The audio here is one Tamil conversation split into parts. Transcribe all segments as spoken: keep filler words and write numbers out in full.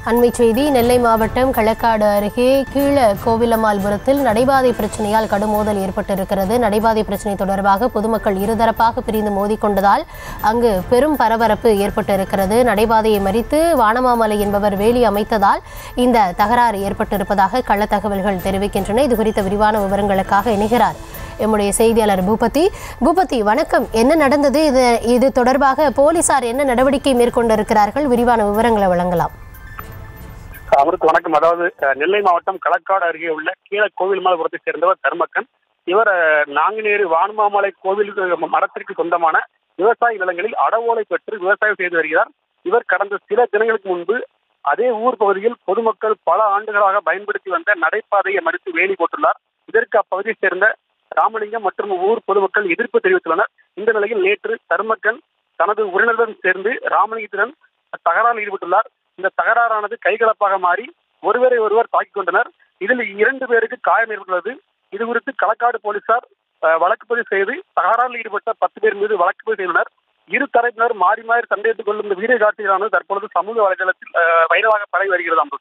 அண்மை செய்தி நெல்லை மாவட்டம் களக்காடு அருகே கீழ கோவிலம்மாள்புரத்தில் நடைபாதை பிரச்சனையால் கடும் மோதல் ஏற்பட்டிருக்கிறது. நடைபாதை பிரச்சனை தொடர்பாக பொதுமக்கள் இருதரப்பாக பிரிந்து மோதிக்கொண்டதால் அங்கு பெரும் பரபரப்பு ஏற்பட்டிருக்கிறது. நடைபாதையை மறித்து வானமாமலை என்பவர் வேலி அமைத்ததால் இந்த தகராறு ஏற்பட்டிருப்பதாக கள தகவல்கள் தெரிவிக்கின்றன. இது குறித்த விரிவான விவரங்களுக்காக இணைகிறார் எம்முடைய செய்தியாளர் பூபதி. பூபதி வணக்கம். என்ன நடந்தது? இது இது தொடர்பாக போலீசார் என்ன நடவடிக்கை மேற்கொண்டிருக்கிறார்கள்? விரிவான விவரங்களை வழங்கலாம். அவருக்கு வணக்கம். அதாவது நெல்லை மாவட்டம் களக்காடு அருகே உள்ள கீழ கோவில்மாலபுரத்தை சேர்ந்தவர் தர்மக்கன். இவர் நாங்குநேரி வானமாமலை கோவில் மடத்திற்கு சொந்தமான விவசாய நிலங்களில் அடவோலை பெற்று விவசாயம் செய்து வருகிறார். இவர் கடந்த சில தினங்களுக்கு முன்பு அதே ஊர் பகுதியில் பொதுமக்கள் பல ஆண்டுகளாக பயன்படுத்தி வந்த நடைபாதையை மறித்து வேலி போட்டுள்ளார். இதற்கு அப்பகுதியை சேர்ந்த ராமலிங்கம் மற்றும் ஊர் பொதுமக்கள் எதிர்ப்பு தெரிவித்துள்ளனர். இந்த நிலையில் நேற்று தர்மக்கன் தனது உறவினருடன் சேர்ந்து ராமலிங்கத்துடன் தகராறில் ஈடுபட்டுள்ளார். இந்த தகராறானது கைகலப்பாக மாறி ஒருவரை ஒருவர் தாக்கிக் கொண்டனர். இதில் இரண்டு பேருக்கு காயம் ஏற்பட்டுள்ளது. இது குறித்து களக்காடு போலீசார் வழக்கு பதிவு செய்து தகராறில் ஈடுபட்ட பத்து பேர் மீது வழக்கு பதிவு செய்தனர். இரு தரப்பினர் மாறி மாறி சண்டையிட்டுக் கொள்ளும் இந்த வீடியோ காட்சிகளானது தற்பொழுது சமூக வலைதளத்தில் வைரலாக பரவி வருகிறது. அம்பு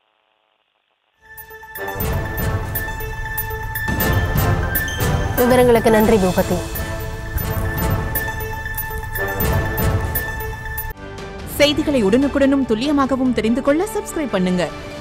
விவரங்களுக்கு நன்றி பூபதி. செய்திகளை உடனுக்குடனும் துல்லியமாகவும் தெரிந்து கொள்ள சப்ஸ்கிரைப் பண்ணுங்க.